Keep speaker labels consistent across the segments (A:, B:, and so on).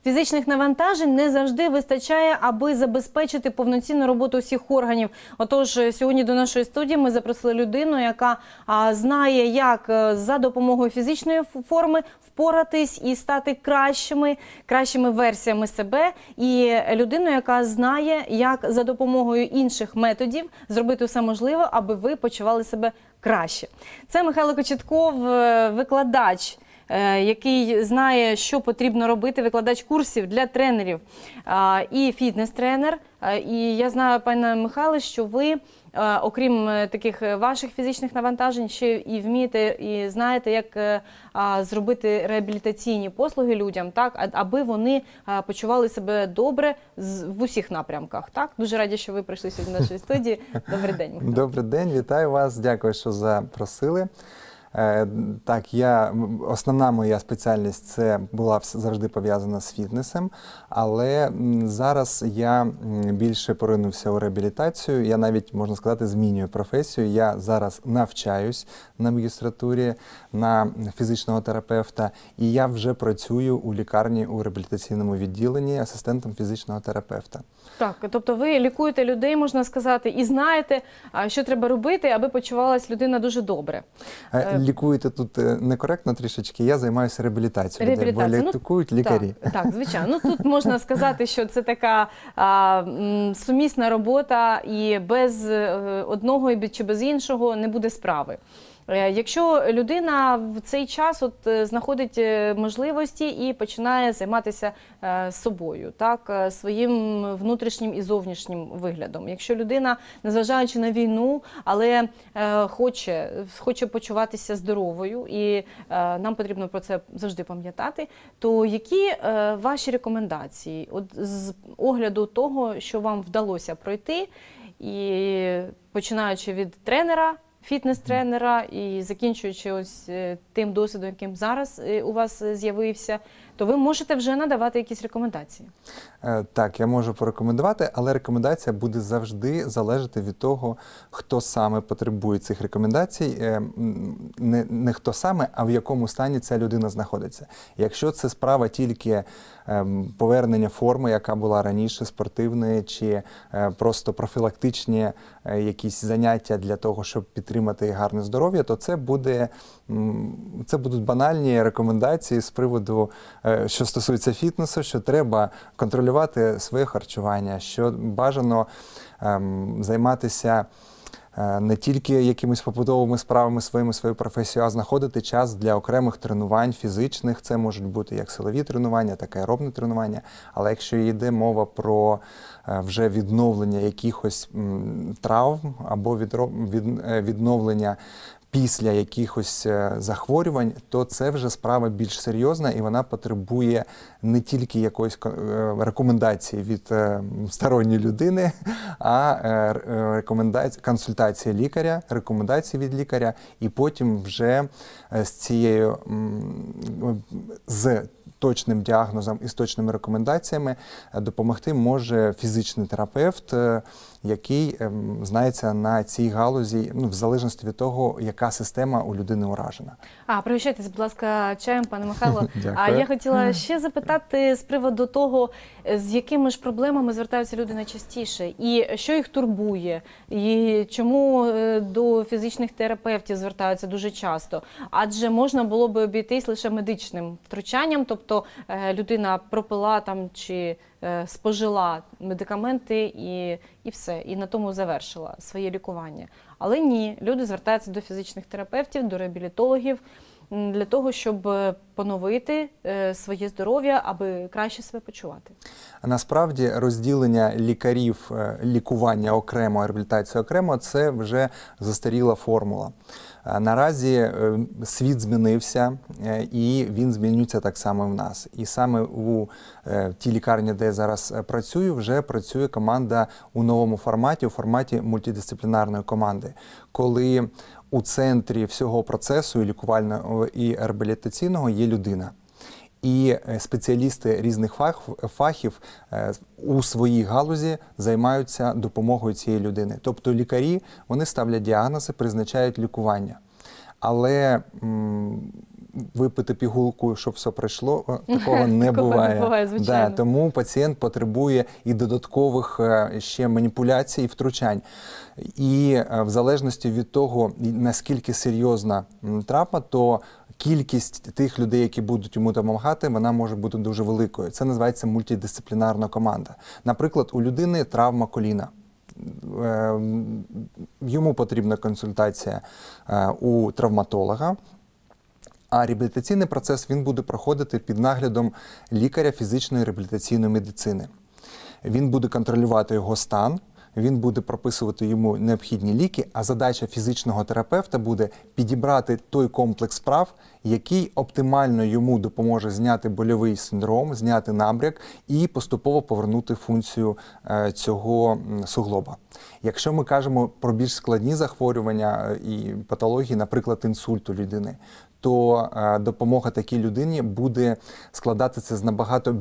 A: Фізичних навантажень не завжди вистачає, аби забезпечити повноцінну роботу всіх органів. Отож, сьогодні до нашої студії ми запросили людину, яка знає, як за допомогою фізичної форми впоратись і стати кращими версіями себе. І людину, яка знає, як за допомогою інших методів зробити все можливе, аби ви почували себе краще. Це Михайло Кочетков, викладач, який знає, що потрібно робити, викладач курсів для тренерів і фітнес-тренер. І я знаю, пане Михайле, що ви, окрім таких ваших фізичних навантажень, ще і вмієте, і знаєте, як зробити реабілітаційні послуги людям, так, аби вони почували себе добре в усіх напрямках. Так? Дуже раді, що ви прийшли сьогодні до нашої студії. Добрий день, Михайло.
B: Добрий день, вітаю вас, дякую, що запросили. Так, основна моя спеціальність це була завжди пов'язана з фітнесом, але зараз я більше поринувся у реабілітацію, я навіть, можна сказати, змінюю професію. Я зараз навчаюсь на магістратурі на фізичного терапевта, і я вже працюю у лікарні у реабілітаційному відділенні асистентом фізичного терапевта.
A: Так, тобто ви лікуєте людей, можна сказати, і знаєте, що треба робити, аби почувалась людина дуже добре.
B: Лікуєте тут некоректно трішечки, я займаюся реабілітацією, бо лікують лікарі.
A: Так, звичайно. Ну, тут можна сказати, що це така сумісна робота, і без одного чи без іншого не буде справи. Якщо людина в цей час знаходить можливості і починає займатися собою, так, своїм внутрішнім і зовнішнім виглядом. Якщо людина, незважаючи на війну, але хоче почуватися здоровою, і нам потрібно про це завжди пам'ятати, то які ваші рекомендації з огляду того, що вам вдалося пройти, і починаючи від тренера, фітнес-тренера і закінчуючи ось тим досвідом, яким зараз у вас з'явився, то ви можете вже надавати якісь рекомендації?
B: Так, я можу порекомендувати, але рекомендація буде завжди залежати від того, хто саме потребує цих рекомендацій. Не хто саме, а в якому стані ця людина знаходиться. Якщо це справа тільки повернення форми, яка була раніше, спортивної, чи просто профілактичні якісь заняття для того, щоб підтримати гарне здоров'я, то це будуть банальні рекомендації з приводу, що стосується фітнесу, що треба контролювати своє харчування, що бажано займатися не тільки якимись побутовими справами своєю професією, а знаходити час для окремих тренувань фізичних. Це можуть бути як силові тренування, так і аеробні тренування. Але якщо йде мова про вже відновлення якихось травм або відновлення після якихось захворювань, то це вже справа більш серйозна, і вона потребує не тільки якоїсь рекомендації від сторонньої людини, а консультації лікаря, рекомендації від лікаря, і потім вже з точним діагнозом і з точними рекомендаціями допомогти може фізичний терапевт, який знається на цій галузі, в залежності від того, яка система у людини уражена.
A: Пригощайтесь, будь ласка, чаєм, пане Михайло. Я хотіла ще запитати з приводу того, з якими ж проблемами звертаються люди найчастіше, і що їх турбує, і чому до фізичних терапевтів звертаються дуже часто. Адже можна було би обійтись лише медичним втручанням, тобто людина пропила там чи спожила медикаменти і все, і на тому завершила своє лікування. Але ні, люди звертаються до фізичних терапевтів, до реабілітологів, для того, щоб поновити своє здоров'я, аби краще себе почувати.
B: Насправді розділення лікарів, лікування окремо, реабілітація окремо – це вже застаріла формула. Наразі світ змінився, і він змінюється так само в нас. І саме у тій лікарні, де я зараз працюю, вже працює команда у новому форматі, у форматі мультидисциплінарної команди, коли у центрі всього процесу і лікувального, і реабілітаційного є людина. І спеціалісти різних фахів у своїй галузі займаються допомогою цієї людини. Тобто лікарі, вони ставлять діагнози, призначають лікування. Але випити пігулку, щоб все пройшло, такого не
A: Такого не
B: буває.
A: буває, звичайно.
B: Тому пацієнт потребує і додаткових ще маніпуляцій і втручань. І в залежності від того, наскільки серйозна травма, то кількість тих людей, які будуть йому допомагати, вона може бути дуже великою. Це називається мультидисциплінарна команда. Наприклад, у людини травма коліна. Йому потрібна консультація у травматолога, а реабілітаційний процес він буде проходити під наглядом лікаря фізичної реабілітаційної медицини. Він буде контролювати його стан, він буде прописувати йому необхідні ліки, а задача фізичного терапевта буде підібрати той комплекс справ, який оптимально йому допоможе зняти больовий синдром, зняти набряк і поступово повернути функцію цього суглоба. Якщо ми кажемо про більш складні захворювання і патології, наприклад, інсульту людини, то допомога такій людині буде складатися з набагато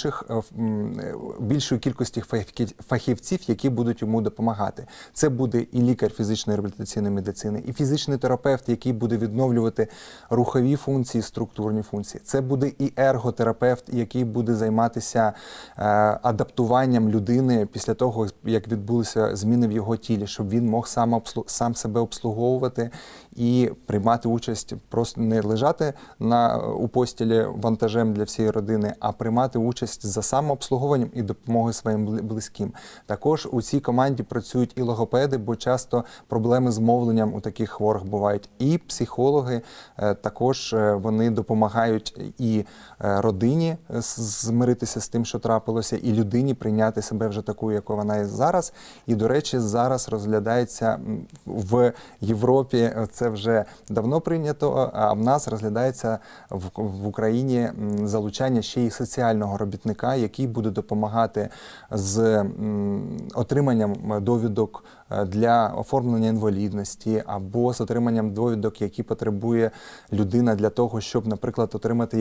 B: більшої кількості фахівців, які будуть йому допомагати. Це буде і лікар фізичної реабілітаційної медицини, і фізичний терапевт, який буде відновлювати рухові функції, структурні функції. Це буде і ерготерапевт, який буде займатися адаптуванням людини після того, як відбулися зміни в його тілі, щоб він мог сам себе обслуговувати і приймати участь, просто не лежати у постілі вантажем для всієї родини, а приймати участь за самообслуговуванням і допомогою своїм близьким. Також у цій команді працюють і логопеди, бо часто проблеми з мовленням у таких хворих бувають. І психологи, також вони допомагають і родині змиритися з тим, що трапилося, і людині прийняти себе вже такою, якою вона є зараз. І, до речі, зараз розглядається в Європі, це вже давно прийнято, а в нас розглядається в Україні залучання ще й соціального робітника, який буде допомагати з отриманням довідок для оформлення інвалідності або з отриманням довідок, які потребує людина для того, щоб, наприклад, отримати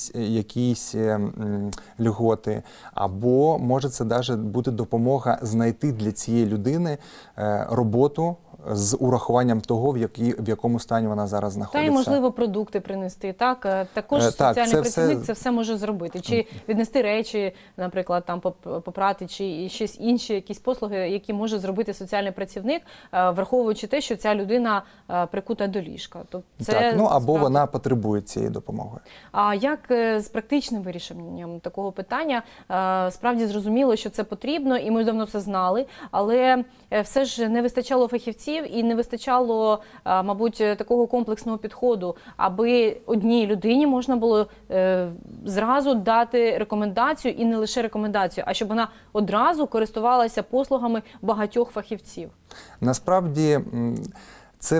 B: якісь льготи. Або може це навіть бути допомога знайти для цієї людини роботу з урахуванням того, в якому стані вона зараз знаходиться.
A: Та й, можливо, продукти принести, так? Також соціальний працівник це все може зробити. Чи віднести речі, наприклад, там попрати, чи щось інші якісь послуги, які може зробити соціальний працівник, враховуючи те, що ця людина прикута до ліжка. Тобто це
B: або вона потребує цієї допомоги.
A: А як з практичним вирішенням такого питання? Справді зрозуміло, що це потрібно, і ми давно це знали, але все ж не вистачало фахівців, і не вистачало, мабуть, такого комплексного підходу, аби одній людині можна було зразу дати рекомендацію, і не лише рекомендацію, а щоб вона одразу користувалася послугами багатьох фахівців.
B: Насправді, це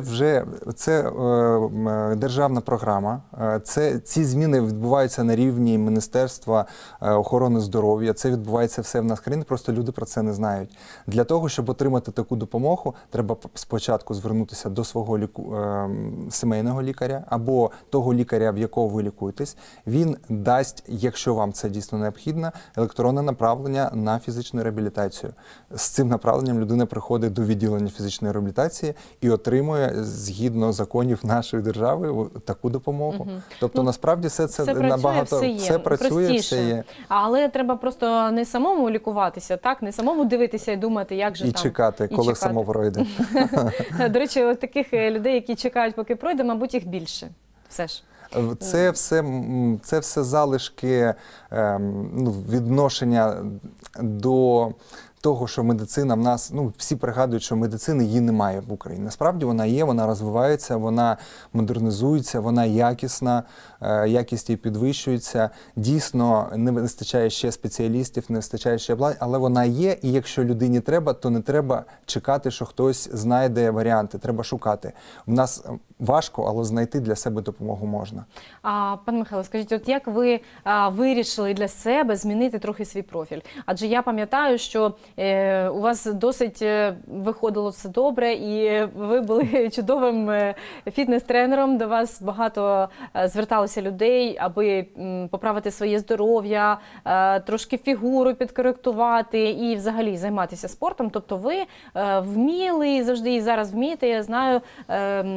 B: державна програма. Ці зміни відбуваються на рівні Міністерства охорони здоров'я. Це відбувається все в нас в країні, просто люди про це не знають. Для того, щоб отримати таку допомогу, треба спочатку звернутися до свого сімейного лікаря або того лікаря, в якого ви лікуєтесь. Він дасть, якщо вам це дійсно необхідно, електронне направлення на фізичну реабілітацію. З цим направленням людина приходить до відділення фізичної реабілітації і отримує згідно законів нашої держави таку допомогу. Тобто, насправді, все набагато працює, все є.
A: Але треба просто не самому лікуватися, так? Не самому дивитися і думати, як же там.
B: Чекати, коли само пройде.
A: До речі, таких людей, які чекають, поки пройде, мабуть, їх більше. Все ж.
B: Це все залишки відношення до того, що медицина в нас, всі пригадують, що медицини її немає в Україні. Насправді вона є, вона розвивається, вона модернізується, вона якісна, якість її підвищується. Дійсно, не вистачає ще спеціалістів, не вистачає ще обладнання, але вона є, і якщо людині треба, то не треба чекати, що хтось знайде варіанти, треба шукати. В нас важко, але знайти для себе допомогу можна.
A: Пане Михайло, скажіть, от як ви вирішили для себе змінити трохи свій профіль? Адже я пам'ятаю, що у вас досить виходило все добре, і ви були чудовим фітнес-тренером, до вас багато зверталося людей, аби поправити своє здоров'я, трошки фігуру підкоректувати і взагалі займатися спортом. Тобто ви вміли завжди і зараз вмієте, я знаю, все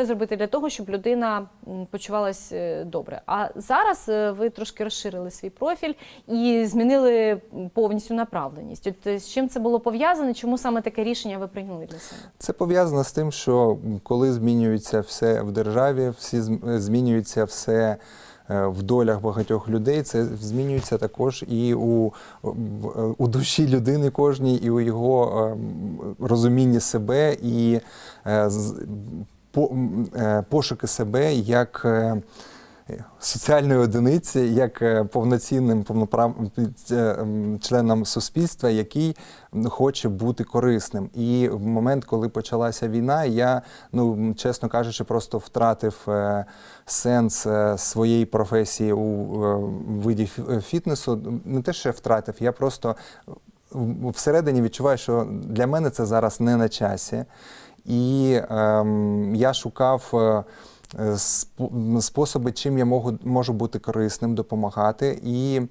A: зробити для того, щоб людина почувалась добре. А зараз ви трошки розширили свій профіль і змінили повністю направленість. От з чим це було пов'язане? Чому саме таке рішення ви прийняли для себе?
B: Це пов'язано з тим, що коли змінюється все в державі, змінюється все в долях багатьох людей, це змінюється також і у душі людини кожній, і у його розумінні себе, і пошуки себе як соціальної одиниці, як повноцінним членом суспільства, який хоче бути корисним. І в момент, коли почалася війна, я, чесно кажучи, просто втратив сенс своєї професії у виді фітнесу. Не те, що я втратив, я просто всередині відчуваю, що для мене це зараз не на часі. І я шукав способи, чим я можу бути корисним, допомагати. І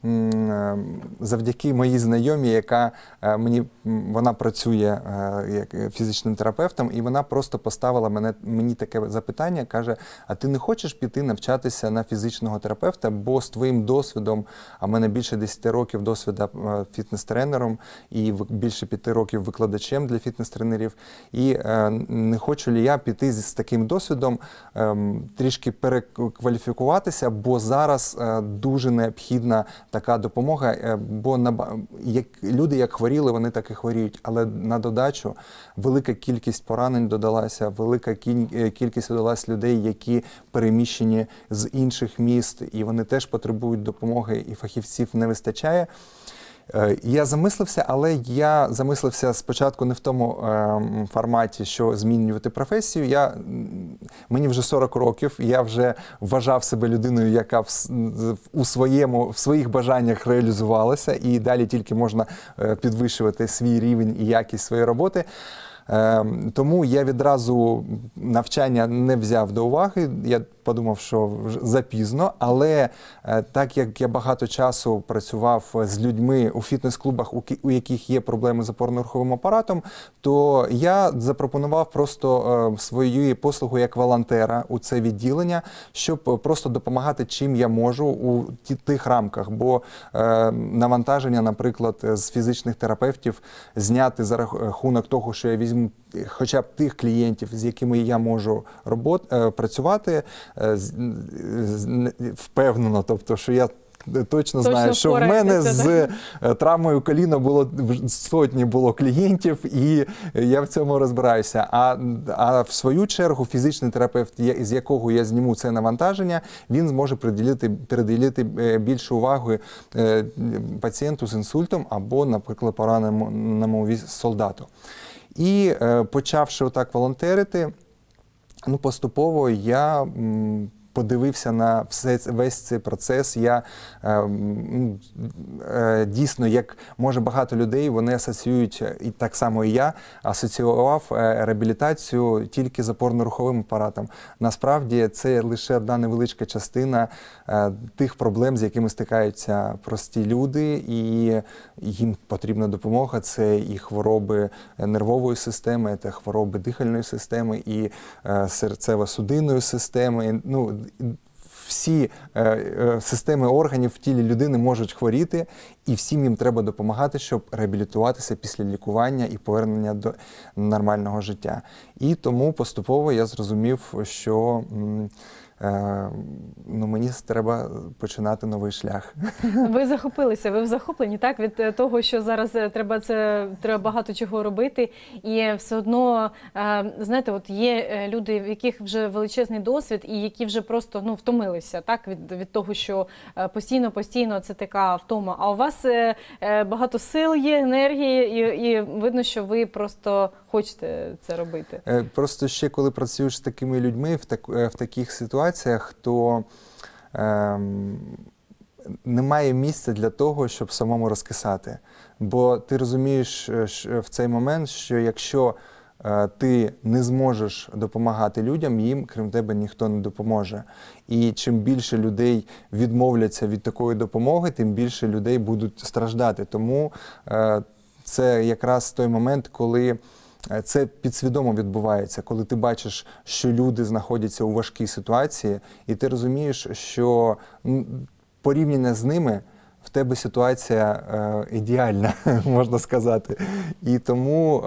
B: завдяки моїй знайомій, яка вона працює як фізичним терапевтом, і вона просто поставила мені таке запитання, каже: а ти не хочеш піти навчатися на фізичного терапевта, бо з твоїм досвідом, а в мене більше 10 років досвіду фітнес-тренером і більше 5 років викладачем для фітнес-тренерів, і не хочу ли я піти з таким досвідом, трішки перекваліфікуватися, бо зараз дуже необхідна така допомога, бо люди як хворіли, вони так і хворіють, але на додачу велика кількість поранень додалася, велика кількість додалась людей, які переміщені з інших міст, і вони теж потребують допомоги, і фахівців не вистачає. Я замислився, але я замислився спочатку не в тому форматі, що змінювати професію. Мені вже 40 років, я вже вважав себе людиною, яка в своїх бажаннях реалізувалася, і далі тільки можна підвищувати свій рівень і якість своєї роботи. Тому я відразу навчання не взяв до уваги, я подумав, що запізно, але так як я багато часу працював з людьми у фітнес-клубах, у яких є проблеми з опорно-руховим апаратом, то я запропонував просто свою послугу як волонтера у це відділення, щоб просто допомагати, чим я можу у тих рамках, бо навантаження, наприклад, з фізичних терапевтів зняти за рахунок того, що я візьму хоча б тих клієнтів, з якими я можу працювати, впевнено, тобто, що я точно знаю, що в мене з травмою коліна сотні було клієнтів, і я в цьому розбираюся. А в свою чергу фізичний терапевт, з якого я зніму це навантаження, він зможе приділити більше уваги пацієнту з інсультом або, наприклад, пораненому солдату. І почавши отак волонтерити, поступово я подивився на весь цей процес. Я дійсно, як може багато людей, вони асоціюють, і так само і я, асоціював реабілітацію тільки з опорно-руховим апаратом. Насправді це лише одна невеличка частина тих проблем, з якими стикаються прості люди, і їм потрібна допомога. Це і хвороби нервової системи, це хвороби дихальної системи, і серцево-судинної системи. Всі системи органів в тілі людини можуть хворіти, і всім їм треба допомагати, щоб реабілітуватися після лікування і повернення до нормального життя. І тому поступово я зрозумів, що мені треба починати новий шлях.
A: Ви захопилися, ви в захопленні, так? Від того, що зараз треба багато чого робити. І все одно, знаєте, от є люди, в яких вже величезний досвід і які вже просто втомилися, так? Від того, що постійно це така втома. А у вас багато сил є, енергії, і видно, що ви просто хочете це робити.
B: Просто ще коли працюєш з такими людьми в таких ситуаціях, то немає місця для того, щоб самому розкисати. Бо ти розумієш в цей момент, що якщо ти не зможеш допомагати людям, їм, крім тебе, ніхто не допоможе. І чим більше людей відмовляться від такої допомоги, тим більше людей будуть страждати. Тому це якраз той момент, коли це підсвідомо відбувається, коли ти бачиш, що люди знаходяться у важкій ситуації, і ти розумієш, що порівняно з ними в тебе ситуація ідеальна, можна сказати. І тому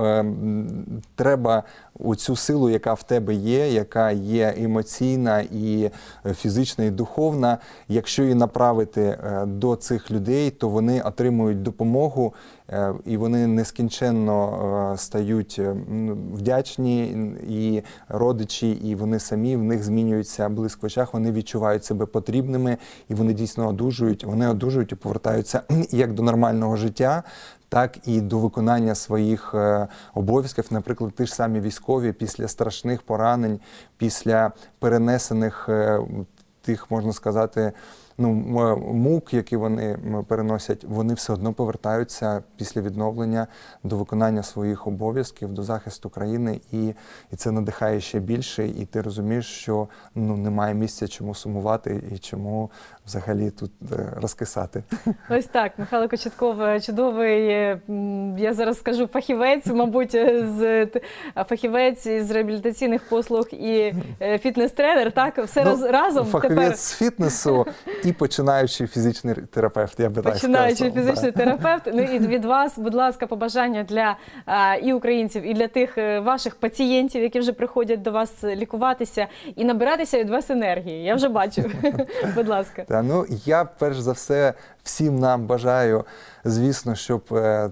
B: треба оцю силу, яка в тебе є, яка є емоційна, і фізична, і духовна, якщо її направити до цих людей, то вони отримують допомогу, і вони нескінченно стають вдячні, і родичі, і вони самі, в них змінюється блиск в очах, вони відчувають себе потрібними, і вони дійсно одужують, і повертаються як до нормального життя, так і до виконання своїх обов'язків. Наприклад, ті ж самі військові після страшних поранень, після перенесених тих, можна сказати, мук, які вони переносять, вони все одно повертаються після відновлення до виконання своїх обов'язків, до захисту країни, і це надихає ще більше, і ти розумієш, що немає місця чому сумувати і чому взагалі тут розкисати.
A: Ось так, Михайло Кочетков чудовий, я зараз скажу, фахівець, мабуть, фахівець із реабілітаційних послуг і фітнес-тренер, так? Все разом
B: фахівець
A: тепер.
B: з фітнесу і починаючий фізичний терапевт, я би так сказав.
A: Починаючий фізичний терапевт. Ну і від вас, будь ласка, побажання для і українців, і для тих ваших пацієнтів, які вже приходять до вас лікуватися, і набиратися від вас енергії. Я вже бачу. Будь ласка.
B: Я, перш за все, всім нам бажаю, звісно, щоб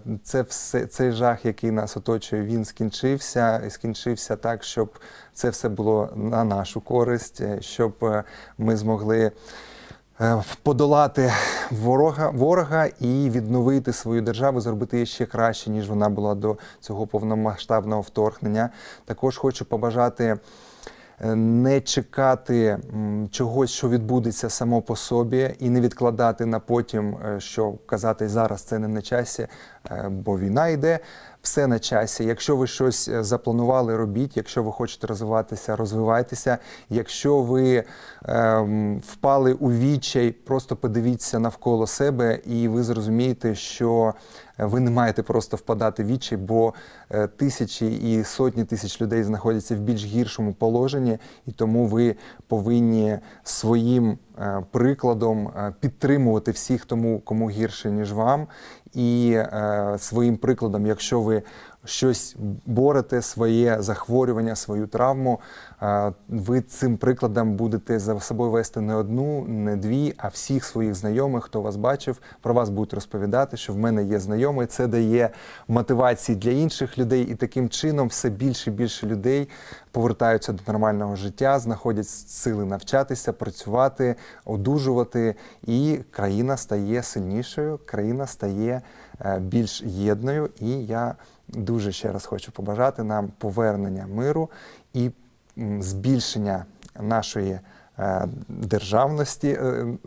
B: цей жах, який нас оточує, він скінчився. І скінчився так, щоб це все було на нашу користь, щоб ми змогли подолати ворога і відновити свою державу, зробити її ще краще, ніж вона була до цього повномасштабного вторгнення. Також хочу побажати не чекати чогось, що відбудеться само по собі, і не відкладати на потім, що казати зараз це не на часі, бо війна йде. Все на часі. Якщо ви щось запланували, робіть. Якщо ви хочете розвиватися, розвивайтеся. Якщо ви впали у відчай, просто подивіться навколо себе, і ви зрозумієте, що ви не маєте просто впадати в відчай, бо тисячі і сотні тисяч людей знаходяться в більш гіршому положенні, і тому ви повинні своїм прикладом підтримувати всіх тому, кому гірше, ніж вам. І своїм прикладом, якщо ви щось борете, своє захворювання, свою травму, ви цим прикладом будете за собою вести не одну, не дві, а всіх своїх знайомих, хто вас бачив, про вас будуть розповідати, що в мене є знайомий. Це дає мотивації для інших людей, і таким чином все більше і більше людей повертаються до нормального життя, знаходять сили навчатися, працювати, одужувати, і країна стає сильнішою, країна стає більш єдною. І я дуже ще раз хочу побажати нам повернення миру і збільшення нашої державності,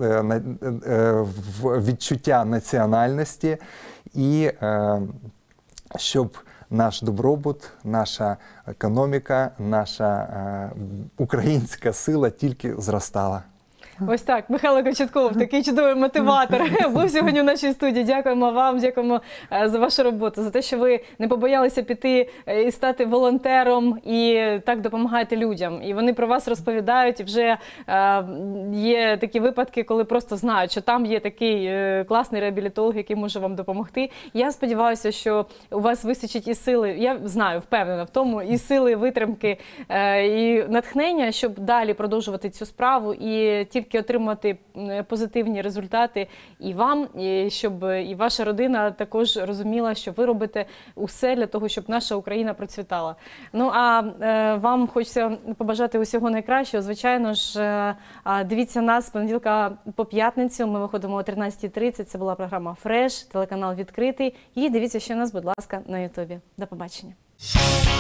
B: відчуття національності, і щоб наш добробут, наша економіка, наша українська сила тільки зростала.
A: Ось так, Михайло Кочетков, такий чудовий мотиватор, був сьогодні в нашій студії. Дякуємо вам, дякуємо за вашу роботу, за те, що ви не побоялися піти і стати волонтером, і так допомагаєте людям. І вони про вас розповідають, і вже є такі випадки, коли просто знають, що там є такий класний реабілітолог, який може вам допомогти. Я сподіваюся, що у вас вистачить і сили, я знаю, впевнена в тому, і сили, і витримки, і натхнення, щоб далі продовжувати цю справу, і тільки отримати позитивні результати і вам, і щоб і ваша родина також розуміла, що ви робите усе для того, щоб наша Україна процвітала. Ну, а вам хочеться побажати усього найкращого. Звичайно ж, дивіться нас з понеділка по п'ятницю. Ми виходимо о 13:30. Це була програма «Фреш», телеканал «Відкритий». І дивіться ще нас, будь ласка, на Ютубі. До побачення.